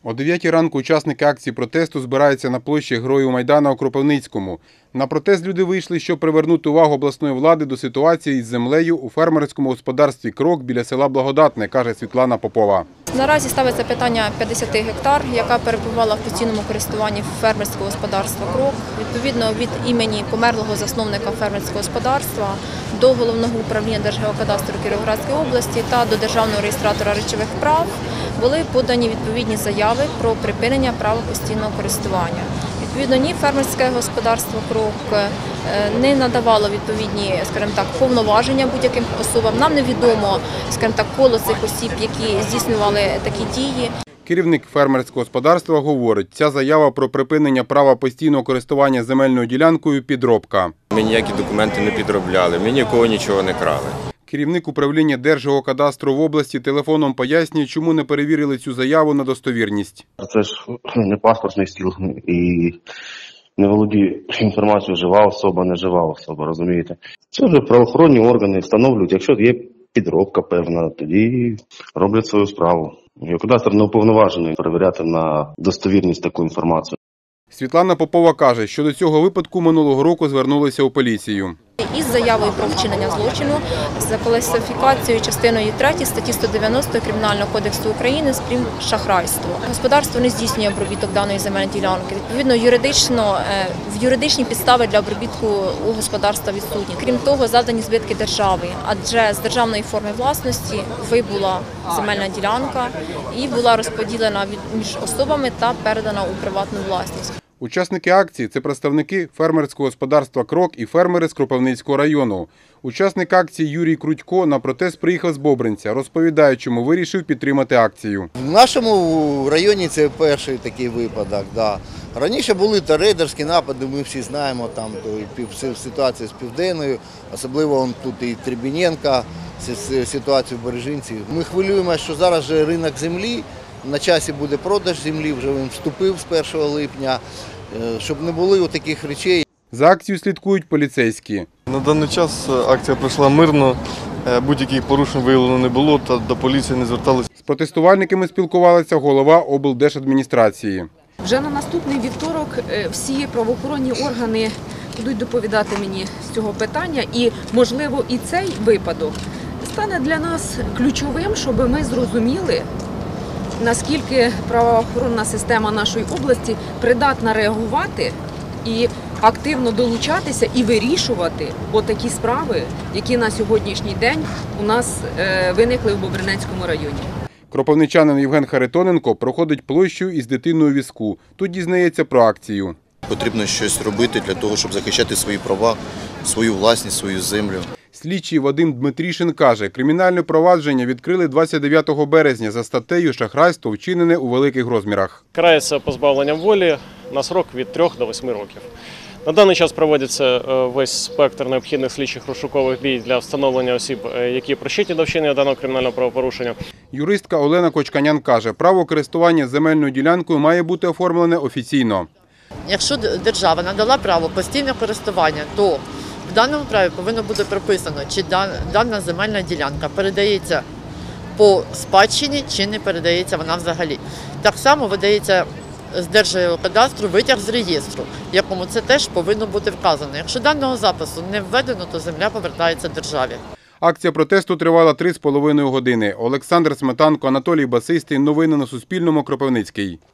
О 9 ранку учасники акції протесту збираються на площі Героїв Майдану у Кропивницькому. На протест люди вийшли, щоб привернути увагу обласної влади до ситуації із землею у фермерському господарстві «Крок» біля села Благодатне, каже Світлана Попова. Наразі ставиться питання 50 гектар, яка перебувала в постійному користуванні фермерського господарства «Крок». Відповідно, від імені померлого засновника фермерського господарства до Головного управління Держгеокадастру Кіровоградської області та до Державного реєстратора речових прав були подані відповідні заяви про припинення права постійного користування. Відповідно, ні фермерське господарство «Крок» не надавало відповідні, скажімо так, повноваження будь-яким особам. Нам невідомо, скажімо так, коло цих осіб, які здійснювали такі дії. Керівник фермерського господарства говорить, ця заява про припинення права постійного користування земельною ділянкою – підробка. Ми ніякі документи не підробляли, ми нікого нічого не крали. Керівник управління Держгеокадастру в області телефоном пояснює, чому не перевірили цю заяву на достовірність. Це ж не паспортний стіл і не володіє інформацією жива особа, не жива особа, розумієте. Це вже правоохоронні органи встановлюють, якщо є підробка певна, тоді роблять свою справу. Геокадастр не уповноважений перевіряти на достовірність таку інформацію. Світлана Попова каже, що до цього випадку минулого року звернулися у поліцію. Із заявою про вчинення злочину за класифікацією частиною 3 статті 190 Кримінального кодексу України з шахрайство. Господарство не здійснює обробіток даної земельної ділянки. Відповідно, юридичні підстави для обробітку у господарства відсутні. Крім того, завдані збитки держави, адже з державної форми власності вибула земельна ділянка і була розподілена між особами та передана у приватну власність. Учасники акції – це представники фермерського господарства «Крок» і фермери з Кропивницького району. Учасник акції Юрій Крутько на протест приїхав з Бобринця, розповідає, чому вирішив підтримати акцію. В нашому районі це перший такий випадок. Да. Раніше були та рейдерські напади, ми всі знаємо, там ситуацію з Південною, особливо тут і Требіненка, ситуацію в Бережинці. Ми хвилюємося, що зараз же ринок землі, на часі буде продаж землі, вже він вступив з 1 липня, щоб не було таких речей. За акцією слідкують поліцейські. На даний час акція пройшла мирно, будь-яких порушень виявлено не було та до поліції не зверталися. З протестувальниками спілкувалася голова облдержадміністрації. Вже на наступний вівторок всі правоохоронні органи будуть доповідати мені з цього питання і, можливо, і цей випадок стане для нас ключовим, щоб ми зрозуміли, наскільки правоохоронна система нашої області придатна реагувати і активно долучатися і вирішувати отакі справи, які на сьогоднішній день у нас виникли в Бобринецькому районі. Кропивничанин Євген Харитоненко проходить площу із дитиною у візку. Тут дізнається про акцію. Потрібно щось робити для того, щоб захищати свої права, свою власність, свою землю. Слідчий Вадим Дмитрішин каже, кримінальне провадження відкрили 29 березня за статтею «Шахрайство, вчинене у великих розмірах». Карається позбавленням волі на срок від 3 до 8 років. На даний час проводиться весь спектр необхідних слідчих розшукових дій для встановлення осіб, які причетні до вчинення даного кримінального правопорушення. Юристка Олена Кочканян каже, право користування земельною ділянкою має бути оформлене офіційно. Якщо держава надала право постійного користування, то в даному праві повинно бути прописано, чи дана земельна ділянка передається по спадщині, чи не передається вона взагалі. Так само видається з Держгеокадастру витяг з реєстру, в якому це теж повинно бути вказано. Якщо даного запису не введено, то земля повертається державі. Акція протесту тривала 3,5 години. Олександр Сметанко, Анатолій Басистий. Новини на Суспільному. Кропивницький.